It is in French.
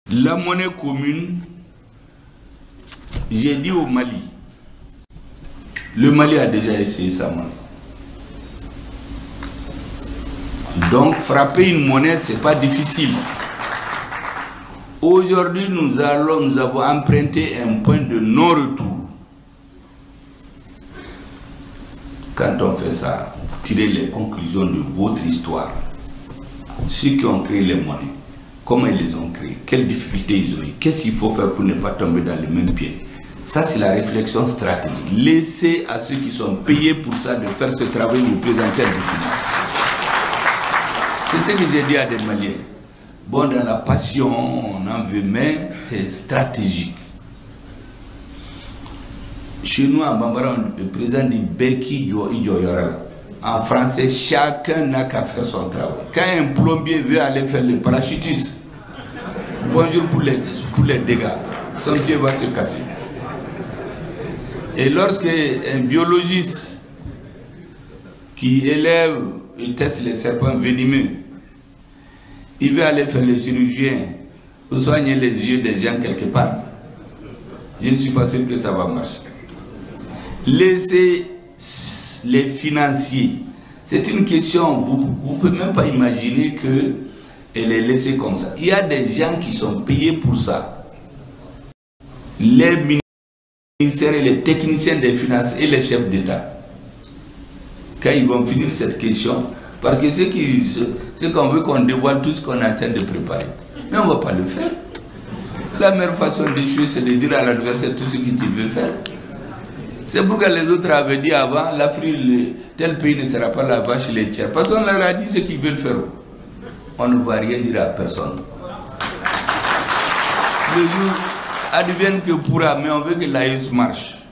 La monnaie commune, j'ai dit au Mali, le Mali a déjà essayé sa monnaie. Donc frapper une monnaie, c'est pas difficile. Aujourd'hui, nous avons emprunté un point de non-retour. Quand on fait ça, tirez les conclusions de votre histoire. Ceux qui ont créé les monnaies, comment ils les ont créées, quelles difficultés ils ont eu, qu'est-ce qu'il faut faire pour ne pas tomber dans les mêmes pieds. Ça, c'est la réflexion stratégique. Laissez à ceux qui sont payés pour ça de faire ce travail vous présenter du final. C'est ce que j'ai dit à des Maliens. Bon, dans la passion, on en veut, mais c'est stratégique. Chez nous, en Bambara, le président dit Beki Yorala. En français, chacun n'a qu'à faire son travail. Quand un plombier veut aller faire le parachutisme, bonjour pour les dégâts, son pied va se casser. Et lorsque un biologiste qui élève et teste les serpents venimeux, il veut aller faire le chirurgien ou soigner les yeux des gens quelque part, je ne suis pas sûr que ça va marcher. Laissez les financiers. C'est une question, vous ne pouvez même pas imaginer qu'elle est laissée comme ça. Il y a des gens qui sont payés pour ça. Les ministères et les techniciens des finances et les chefs d'État. Quand ils vont finir cette question, parce que c'est qu'on veut qu'on dévoile tout ce qu'on est en train de préparer. Mais on ne va pas le faire. La meilleure façon d'échouer, c'est de dire à l'adversaire tout ce que tu veux faire. C'est pourquoi les autres avaient dit avant, l'Afrique, tel pays ne sera pas la vache laitière. Parce qu'on leur a dit ce qu'ils veulent faire. On ne va rien dire à personne. Le jour advienne que pourra, mais on veut que l'AES marche.